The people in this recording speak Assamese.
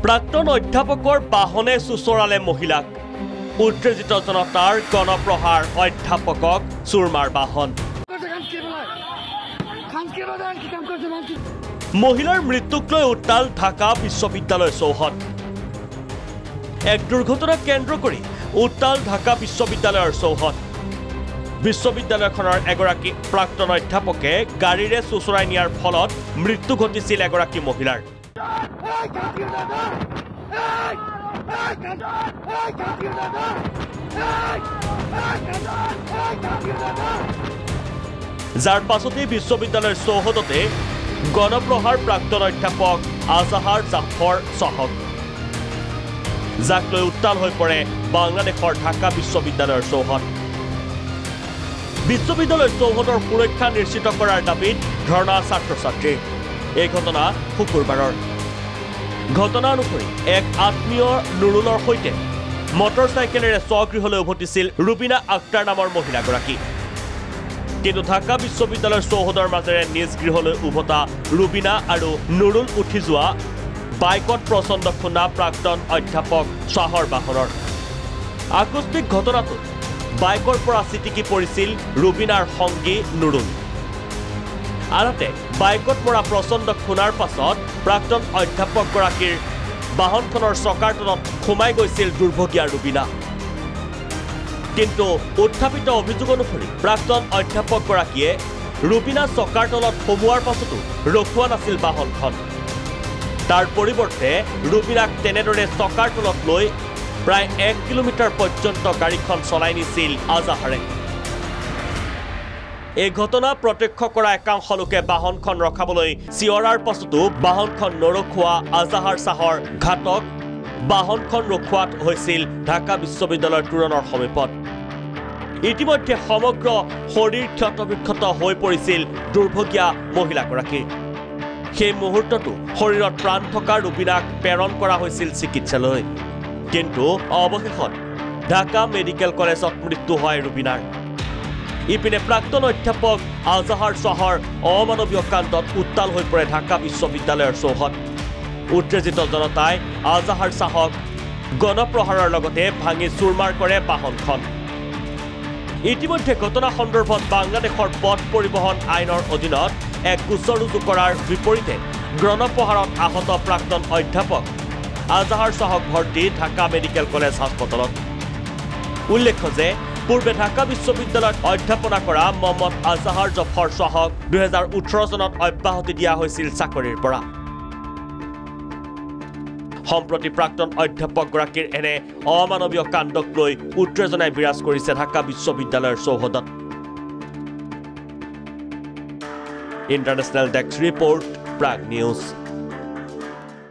প্ৰাক্তন অধ্যাপকৰ বাহনে চুচৰালে মহিলাক উত্তেজিত জনতাৰ গণপ্ৰহাৰ অধ্যাপকক চুৰমাৰ বাহন মহিলাৰ মৃত্যুক লৈ উত্তাল ঢাকা বিশ্ববিদ্যালয় চৌহদ এক দুৰ্ঘটনাক কেন্দ্ৰ কৰি উত্তাল ঢাকা বিশ্ববিদ্যালয়ৰ চৌহদ বিশ্ববিদ্যালয়খনৰ এগৰাকী প্ৰাক্তন অধ্যাপকে গাড়ীৰে চুচৰাই নিয়াৰ ফলত মৃত্যু ঘটিছিল এগৰাকী মহিলাৰ যাৰ পাছতে বিশ্ববিদ্যালয়ৰ চৌহদতে গণপ্ৰহাৰ প্ৰাক্তন অধ্যাপক আজাহাৰ জাফৰ চহক যাক লৈ উত্তাল হৈ পৰে বাংলাদেশৰ ঢাকা বিশ্ববিদ্যালয়ৰ চৌহদ বিশ্ববিদ্যালয়ৰ চৌহদৰ সুৰক্ষা নিশ্চিত কৰাৰ দাবীত ধৰ্ণা ছাত্ৰ-ছাত্ৰী এই ঘটনা শুকুৰবাৰৰ ঘটনা অনুসৰি এক আত্মীয় নুৰুলৰ সৈতে মটৰচাইকেলেৰে স্বগৃহলৈ উভতিছিল ৰুবিনা আক্তাৰ নামৰ মহিলাগৰাকী কিন্তু ঢাকা বিশ্ববিদ্যালয়ৰ চৌহদৰ মাজেৰে নিজ গৃহলৈ উভতা ৰুবিনা আৰু নুৰুল উঠি যোৱা বাইকত প্ৰচণ্ড খুন্দা প্ৰাক্তন অধ্যাপক শ্বাহৰ বাহনৰ আকস্মিক ঘটনাটোত বাইকৰ পৰা চিটিকি পৰিছিল ৰুবিনাৰ সংগী নুৰুল আনহাতে বাইকত পৰা প্ৰচণ্ড খুনাৰ পাছত প্ৰাক্তন অধ্যাপকগৰাকীৰ বাহনখনৰ চকাৰ তলত সোমাই গৈছিল দুৰ্ভগীয়া ৰুবিনা কিন্তু উত্থাপিত অভিযোগ অনুসৰি প্ৰাক্তন অধ্যাপকগৰাকীয়ে ৰুবিনা চকাৰ তলত সোমোৱাৰ পাছতো ৰখোৱা নাছিল বাহনখন তাৰ পৰিৱৰ্তে ৰুবিনাক তেনেদৰে চকাৰ তলত লৈ প্ৰায় 1 কিলোমিটাৰ পৰ্যন্ত গাড়ীখন চলাই নিছিল আজাহাৰে এই ঘটনা প্ৰত্যক্ষ কৰা একাংশ লোকে বাহনখন ৰখাবলৈ চিঞৰাৰ পাছতো বাহনখন নৰখোৱা আজাহাৰ চাহৰ ঘাটক বাহনখন ৰখোৱাত হৈছিল ঢাকা বিশ্ববিদ্যালয়ৰ তোৰণৰ সমীপত ইতিমধ্যে সমগ্ৰ শৰীৰ ক্ষতবিক্ষত হৈ পৰিছিল দুৰ্ভগীয়া মহিলাগৰাকী সেই মুহূৰ্তটো শৰীৰত প্ৰাণ থকা ৰুবিনাক প্ৰেৰণ কৰা হৈছিল চিকিৎসালয় কিন্তু অৱশেষত ঢাকা মেডিকেল কলেজত মৃত্যু হয় ৰুবিনাৰ ইপিনে প্ৰাক্তন অধ্যাপক আজাহাৰ চাহৰ অমানৱীয় কাণ্ডত উত্তাল হৈ পৰে ঢাকা বিশ্ববিদ্যালয়ৰ চৌহদ উত্তেজিত জনতাই আজাহাৰ চাহক গণপ্ৰহাৰৰ লগতে ভাঙি চুৰমাৰ কৰে বাহনখন ইতিমধ্যে ঘটনা সন্দৰ্ভত বাংলাদেশৰ পথ পৰিবহণ আইনৰ অধীনত এক গোচৰ ৰুজু কৰাৰ বিপৰীতে গণপ্ৰহাৰত আহত প্ৰাক্তন অধ্যাপক আজাহাৰ চাহক ভৰ্তি ঢাকা মেডিকেল কলেজ হাস্পতালত উল্লেখ্য যে পূৰ্বে ঢাকা বিশ্ববিদ্যালয়ত অধ্যাপনা কৰা মহম্মদ আজাহাৰ জাফৰ চাহক 2018 চনত অব্যাহতি দিয়া হৈছিল চাকৰিৰ পৰা সম্প্ৰতি প্ৰাক্তন অধ্যাপকগৰাকীৰ এনে অমানৱীয় কাণ্ডক লৈ উত্তেজনাই বিৰাজ কৰিছে ঢাকা বিশ্ববিদ্যালয়ৰ চৌহদত international desk report Prag news